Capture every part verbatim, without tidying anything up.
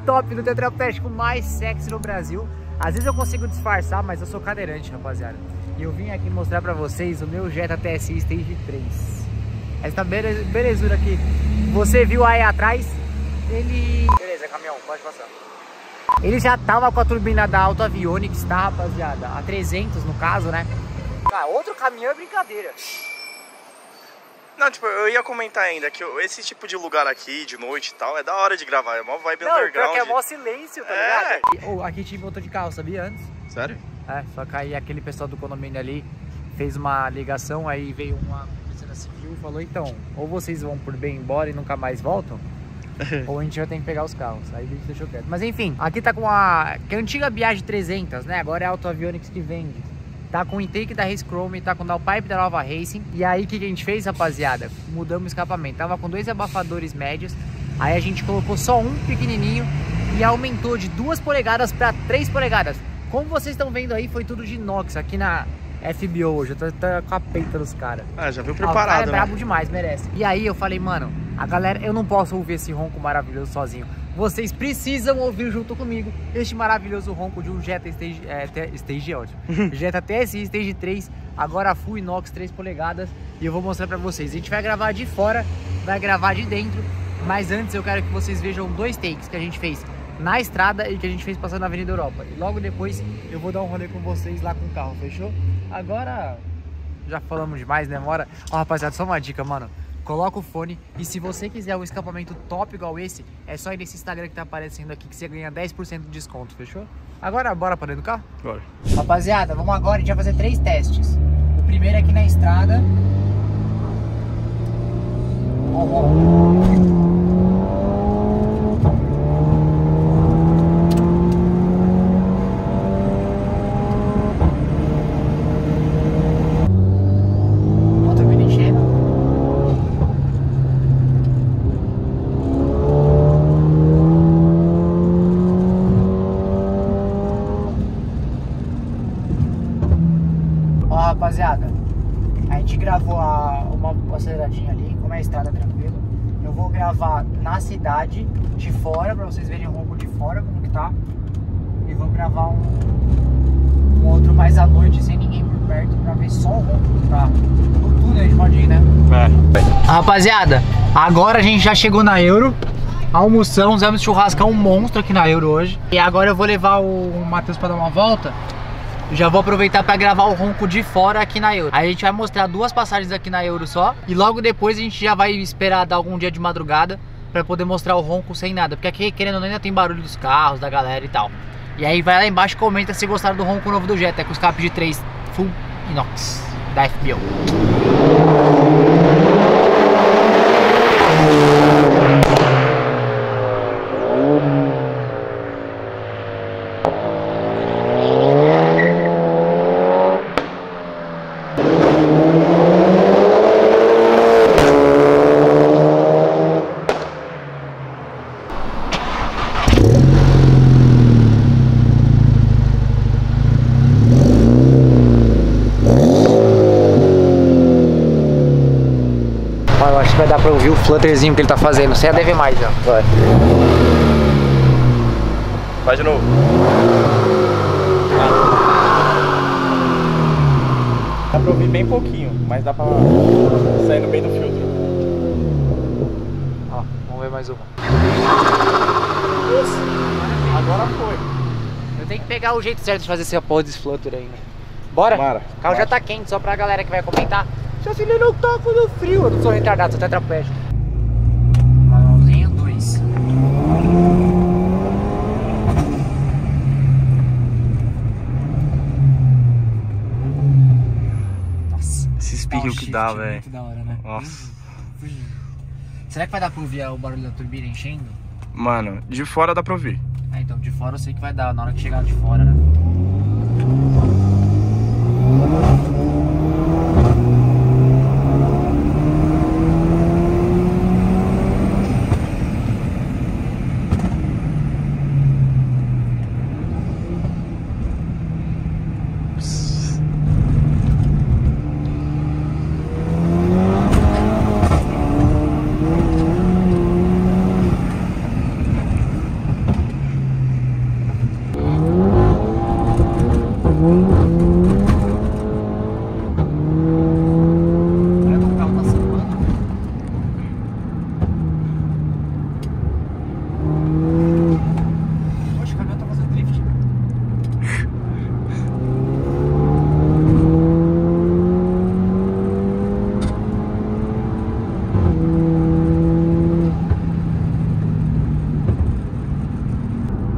top do tetraplégico mais sexy no Brasil. Às vezes eu consigo disfarçar, mas eu sou cadeirante, rapaziada. E eu vim aqui mostrar pra vocês o meu Jetta T S I Stage três. Essa bele belezura aqui, você viu aí atrás, ele... Beleza, caminhão, pode passar. Ele já tava com a turbina da Auto Avionics, tá, rapaziada? A trezentos no caso, né? Ah, outro caminhão é brincadeira. Não, tipo, eu ia comentar ainda que esse tipo de lugar aqui, de noite e tal, é da hora de gravar, é mó vibe não, underground. Não, é mó silêncio, tá é. ligado? Oh, aqui tinha motor de carro, sabia, antes? Sério? É, só que aí aquele pessoal do condomínio ali fez uma ligação, aí veio uma polícia civil e falou, então, ou vocês vão por bem embora e nunca mais voltam, ou a gente vai ter que pegar os carros. Aí a gente deixou quieto. Mas enfim, aqui tá com a, que é a antiga Biage trezentos, né? Agora é a Auto Avionics que vende. Tá com o intake da Race Chrome, tá com o downpipe da Nova Racing. E aí o que, que a gente fez, rapaziada? Mudamos o escapamento. Tava com dois abafadores médios. Aí a gente colocou só um pequenininho e aumentou de duas polegadas para três polegadas. Como vocês estão vendo aí, foi tudo de inox aqui na F B O hoje. Eu tô, tô com a peita dos caras. Ah, já viu Ah, preparado, o cara é né? brabo demais, merece. E aí eu falei, mano, a galera, eu não posso ouvir esse ronco maravilhoso sozinho. Vocês precisam ouvir junto comigo este maravilhoso ronco de um Jetta Stage, é, Stage é ótimo. Jetta T S I Stage três, agora full inox três polegadas. E eu vou mostrar pra vocês. A gente vai gravar de fora, vai gravar de dentro. Mas antes eu quero que vocês vejam dois takes que a gente fez na estrada e que a gente fez passando na Avenida Europa. E logo depois eu vou dar um rolê com vocês lá com o carro, fechou? Agora, já falamos demais, né, Mora? Ó, rapaziada, só uma dica, mano. Coloca o fone e se você quiser um escapamento top igual esse, é só ir nesse Instagram que tá aparecendo aqui que você ganha dez por cento de desconto, fechou? Agora, bora para dentro do carro? Bora. Rapaziada, vamos agora, a gente vai fazer três testes. O primeiro é aqui na estrada. Ó, ó. Rapaziada, a gente gravou a, uma aceleradinha ali, como é a estrada tranquilo. Eu vou gravar na cidade, de fora, pra vocês verem o ronco de fora, como que tá. E vou gravar um, um outro mais à noite, sem ninguém por perto, pra ver só o ronco que tá. No túnel, a gente pode ir, né? É. Rapaziada, agora a gente já chegou na Euro. Almoçamos, vamos churrascar um monstro aqui na Euro hoje. E agora eu vou levar o Matheus pra dar uma volta. Já vou aproveitar para gravar o ronco de fora aqui na Euro. Aí a gente vai mostrar duas passagens aqui na Euro só. E logo depois a gente já vai esperar dar algum dia de madrugada para poder mostrar o ronco sem nada. Porque aqui, querendo ou não, ainda tem barulho dos carros, da galera e tal. E aí vai lá embaixo e comenta se gostaram do ronco novo do Jetta, com os escape de três full inox da F B O. Vai dar pra ouvir o flutterzinho que ele tá fazendo, sem a D V mais já. Vai. Vai de novo. Dá pra ouvir bem pouquinho, mas dá pra sair no meio do filtro. Ó, vamos ver mais uma. Isso. Agora foi. Eu tenho que pegar o jeito certo de fazer essa porra desse flutter aí, né? Bora? Bora. O carro já tá quente, só pra galera que vai comentar. Já acelerou que tá com frio, eu não sou retardado, sou tetraplégico. Balãozinho dois. Nossa, esse speaker que dá, velho. Muito da hora, né? Nossa. Será que vai dar pra ouvir o barulho da turbina enchendo? Mano, de fora dá pra ouvir. Ah, então de fora eu sei que vai dar, na hora que chegar de fora, né?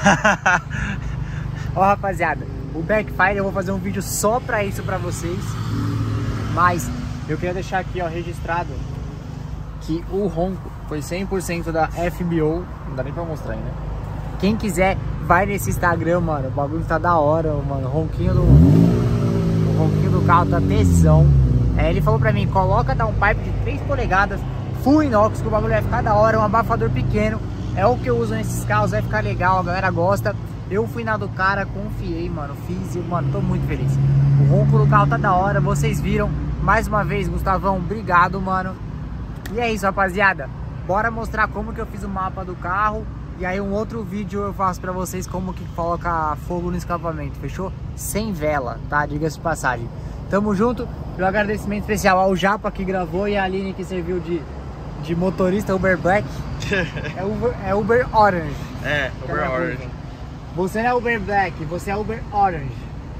Ó, rapaziada, o Backfire eu vou fazer um vídeo só pra isso pra vocês. Mas eu queria deixar aqui, ó, registrado que o ronco foi cem por cento da F B O. Não dá nem pra mostrar aí, né? Quem quiser, vai nesse Instagram, mano. O bagulho tá da hora, mano. O ronquinho do... O ronquinho do carro tá tesão. É, ele falou pra mim, coloca downpipe de três polegadas, full inox, que o bagulho vai ficar da hora, um abafador pequeno. É o que eu uso nesses carros, vai ficar legal, a galera gosta. Eu fui na do cara, confiei, mano, fiz e, mano, tô muito feliz. O ronco do carro tá da hora, vocês viram. Mais uma vez, Gustavão, obrigado, mano. E é isso, rapaziada. Bora mostrar como que eu fiz o mapa do carro. E aí um outro vídeo eu faço pra vocês como que coloca fogo no escapamento, fechou? Sem vela, tá? Diga-se de passagem. Tamo junto. E um agradecimento especial ao Japa que gravou e a Aline que serviu de, de motorista Uber Black. É Uber, é Uber Orange. É, Uber Orange. Você não é Uber Black, você é Uber Orange.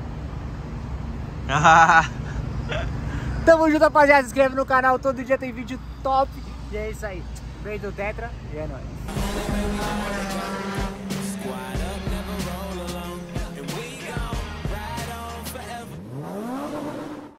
Tamo junto, rapaziada. Se inscreve no canal, todo dia tem vídeo top. E é isso aí. Beijo do Tetra e é nóis.